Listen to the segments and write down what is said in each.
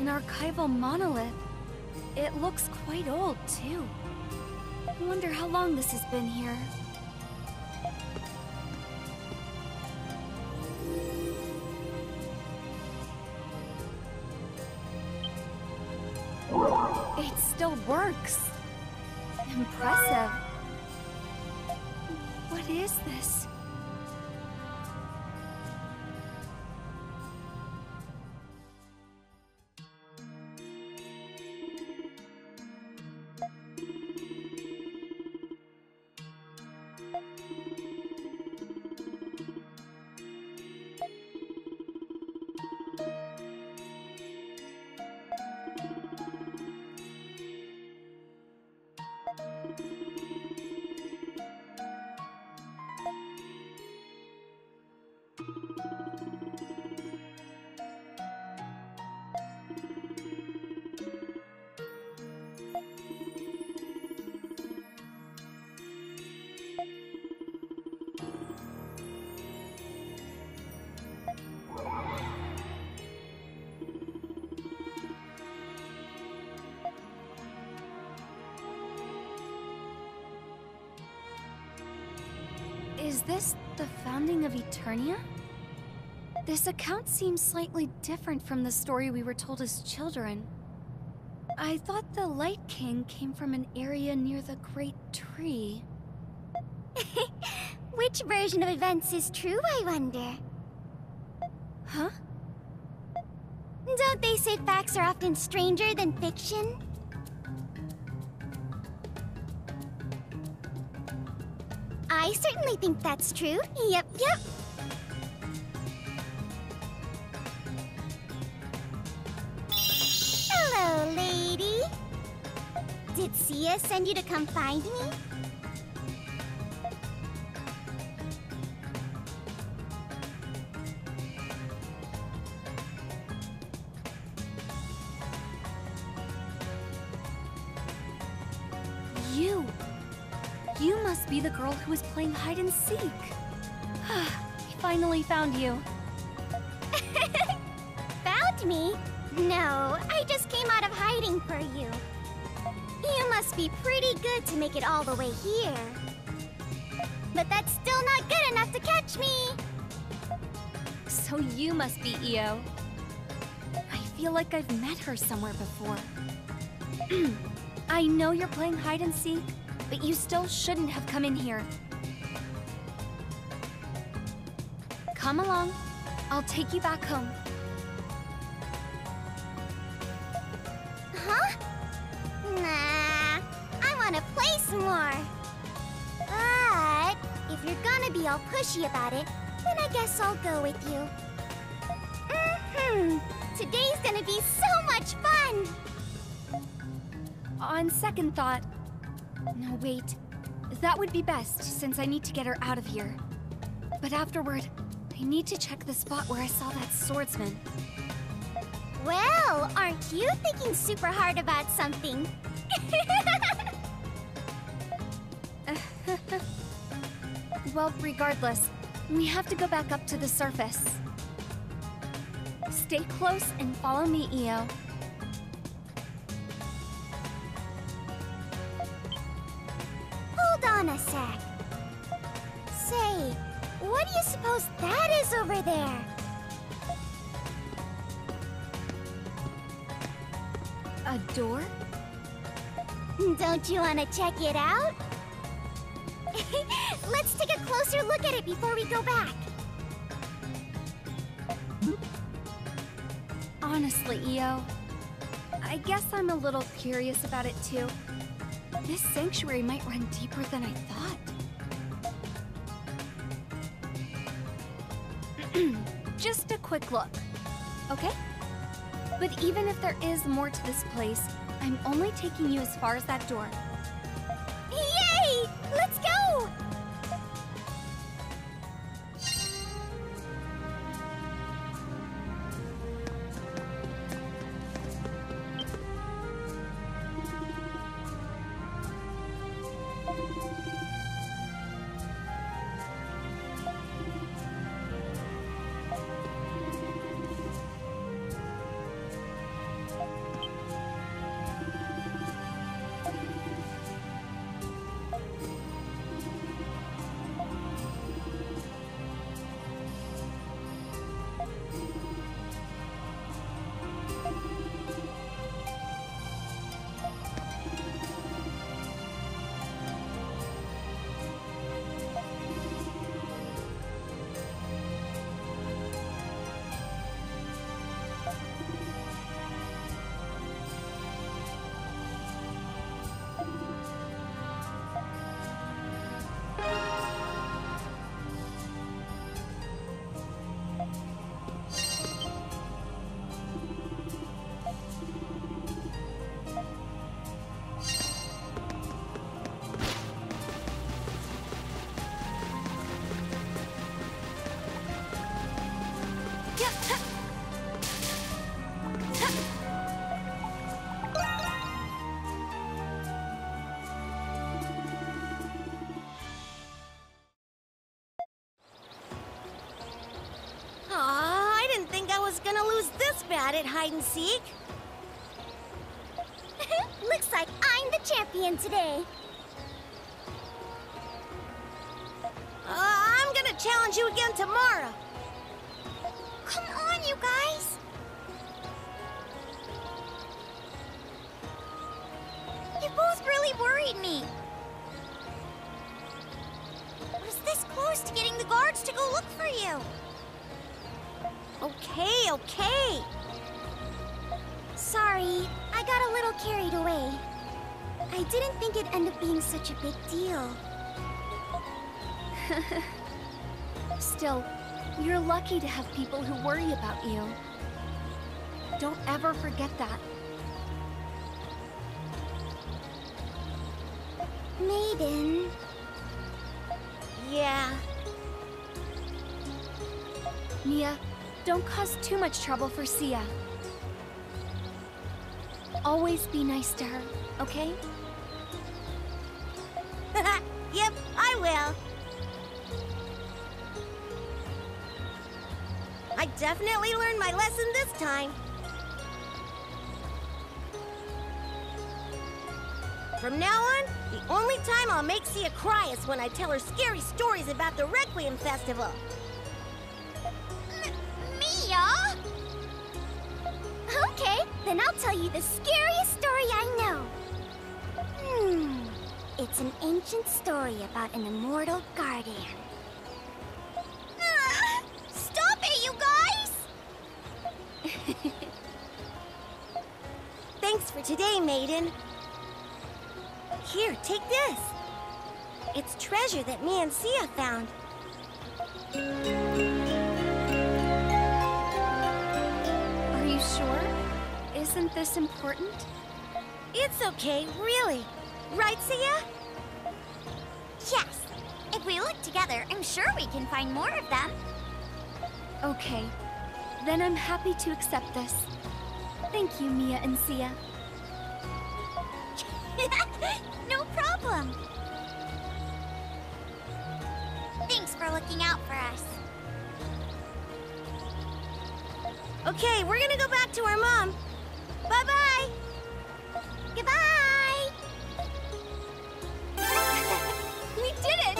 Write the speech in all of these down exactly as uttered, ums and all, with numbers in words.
An archival monolith. It looks quite old, too. I wonder how long this has been here. It still works. Impressive. What is this? Is this the founding of Eternia? This account seems slightly different from the story we were told as children. I thought the Light King came from an area near the Great Tree. Which version of events is true, I wonder? Huh? Don't they say facts are often stranger than fiction? I certainly think that's true. Yep, yep. Hello, lady. Did Sia send you to come find me? You. You must be the girl who was playing hide and seek. I finally found you. Found me? No, I just came out of hiding for you. You must be pretty good to make it all the way here. But that's still not good enough to catch me! So you must be Io. I feel like I've met her somewhere before. I know you're playing hide and seek, but you still shouldn't have come in here. Come along. I'll take you back home. Huh? Nah, I want to play some more. But if you're gonna be all pushy about it, then I guess I'll go with you. Mm-hmm. Today's gonna be so much fun! On second thought... No, wait. That would be best, since I need to get her out of here. But afterward, I need to check the spot where I saw that swordsman. Well, aren't you thinking super hard about something? Well, regardless, we have to go back up to the surface. Stay close and follow me, Io. Hold on a sec. Say, what do you suppose that is over there? A door? Don't you want to check it out? Let's take a closer look at it before we go back. Honestly, Io, I guess I'm a little curious about it too. This sanctuary might run deeper than I thought. Just a quick look, okay? But even if there is more to this place, I'm only taking you as far as that door. Yay! Let's go! I didn't think I was gonna lose this bad at hide and seek. Looks like I'm the champion today. Uh, I'm gonna challenge you again tomorrow. Come on, you guys. You both really worried me. I was this close to getting the guards to go look for you. Okay, okay. Sorry, I got a little carried away. I didn't think it'd end up being such a big deal. Still, you're lucky to have people who worry about you. Don't ever forget that. Maiden. Yeah. Mia, don't cause too much trouble for Sia. Always be nice to her, okay? Yep, I will. I definitely learned my lesson this time. From now on, the only time I'll make Sia cry is when I tell her scary stories about the Requiem Festival. M Mia? Okay, then I'll tell you the scariest story I know. Hmm, it's an ancient story about an immortal guardian. Ah, stop it, you guys! Thanks for today, Maiden. Here, take this. It's treasure that me and Sia found. Are you sure? Isn't this important? It's okay, really. Right, Sia? Yes. If we look together, I'm sure we can find more of them. Okay. Then I'm happy to accept this. Thank you, Mia and Sia. No problem. Thanks for looking out for us. Okay, we're gonna go back to our mom. Bye-bye. Goodbye. We did it!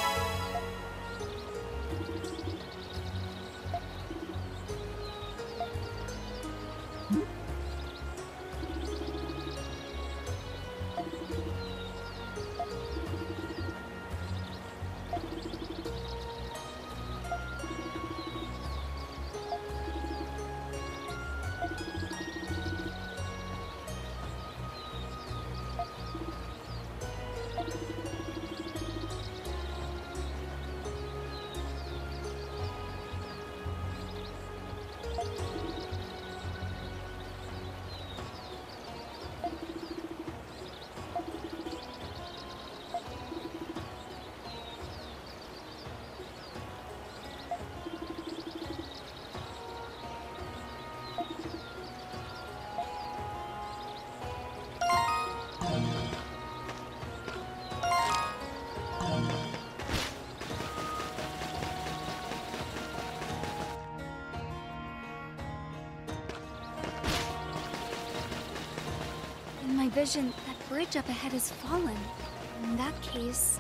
In my vision, that bridge up ahead has fallen. In that case...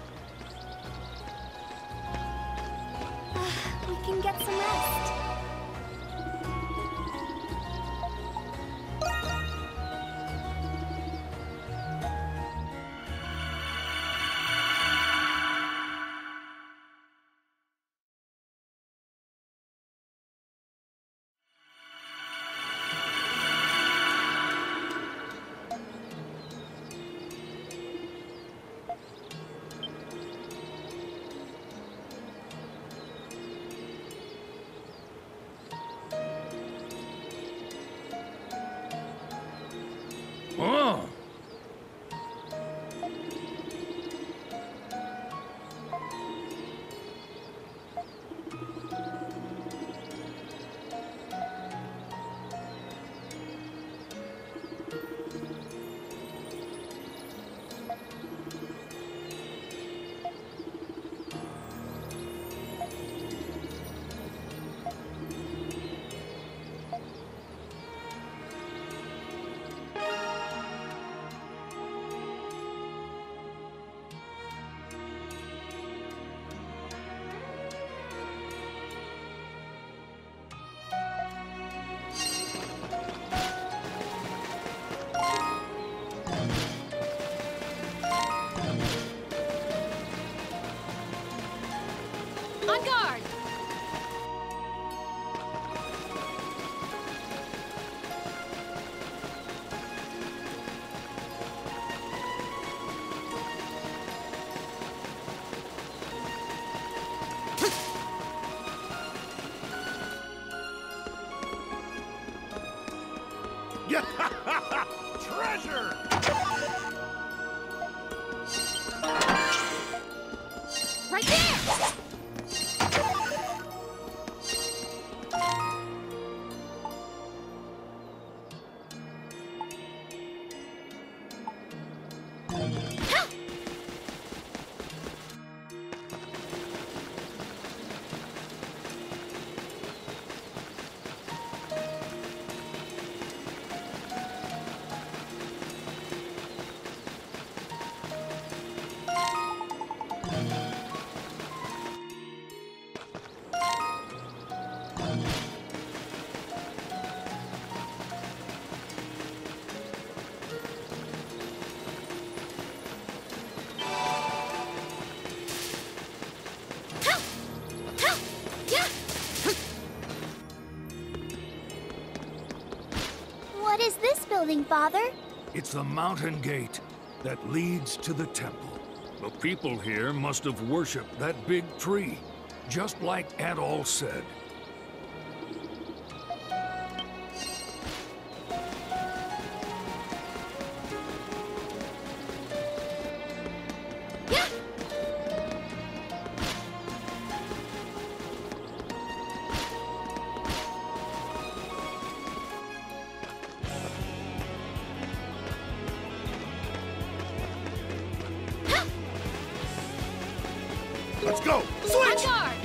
we can get some rest. On guard! Treasure! Right there! What is this building, Father? It's the mountain gate that leads to the temple. The people here must have worshipped that big tree, just like Adol said. Let's go! Switch! On guard!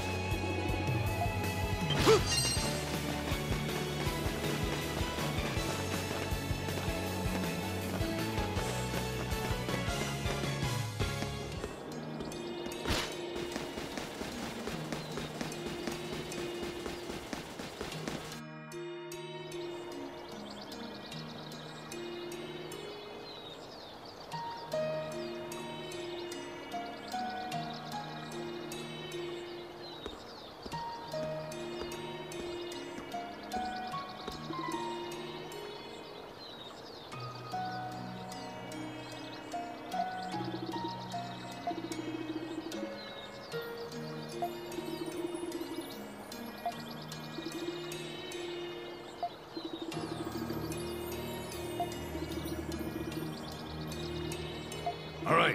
All right.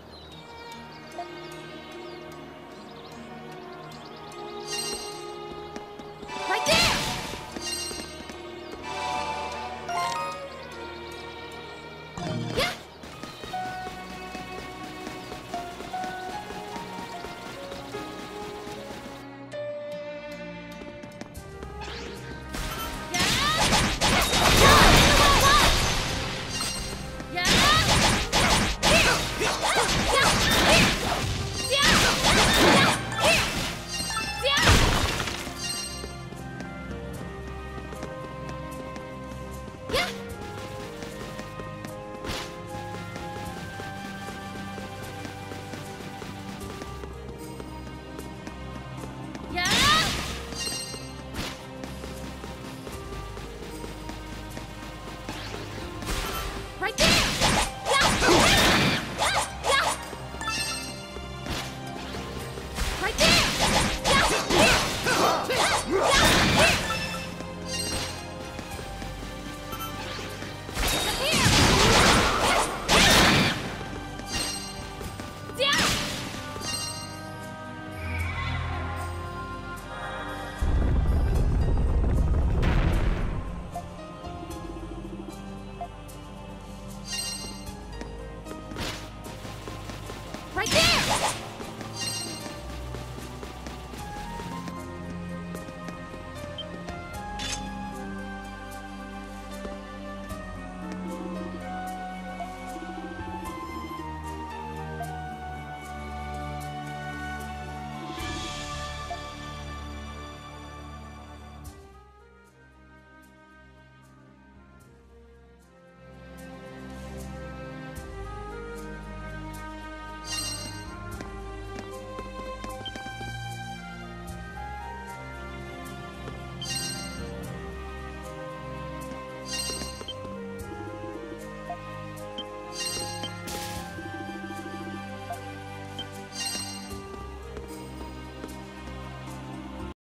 Right there! Yeah! Right there! Right there!